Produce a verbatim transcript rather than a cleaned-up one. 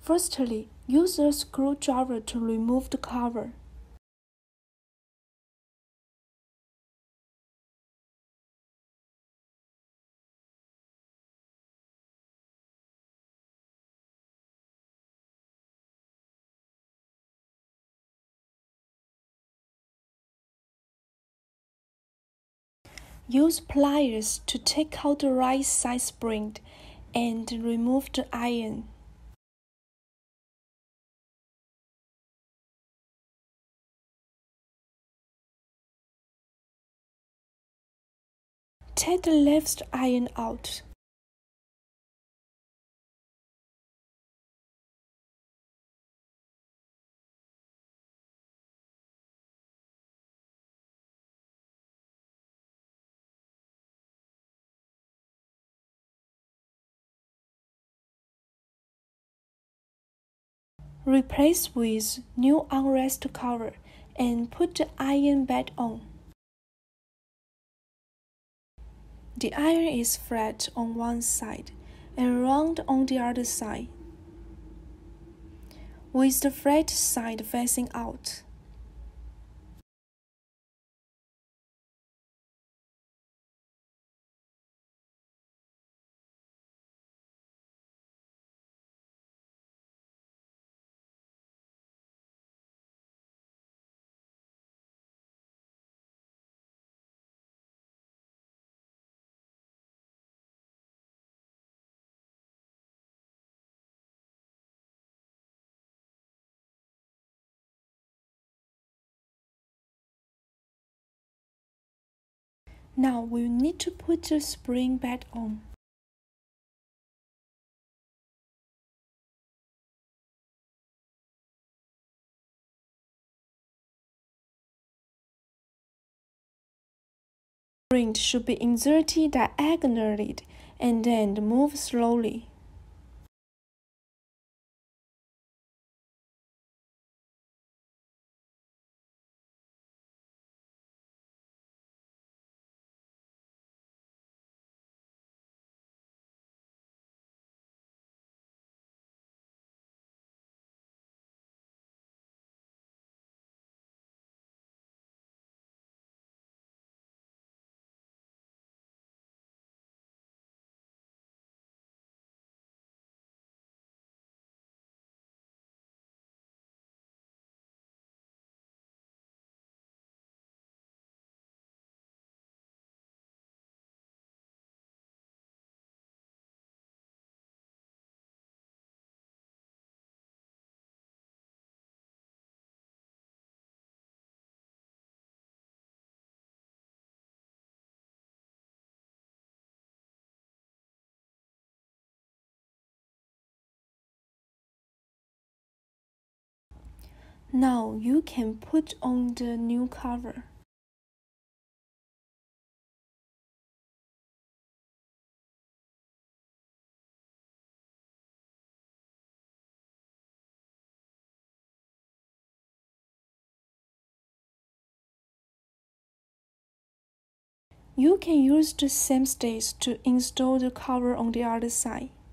Firstly, use a screwdriver to remove the cover. Use pliers to take out the right side spring and remove the iron. Take the left iron out. Replace with new armrest cover and put the iron back on. The iron is flat on one side and round on the other side, with the flat side facing out. Now we need to put the spring back on. The spring should be inserted diagonally and then move slowly. Now you can put on the new cover. You can use the same stage to install the cover on the other side.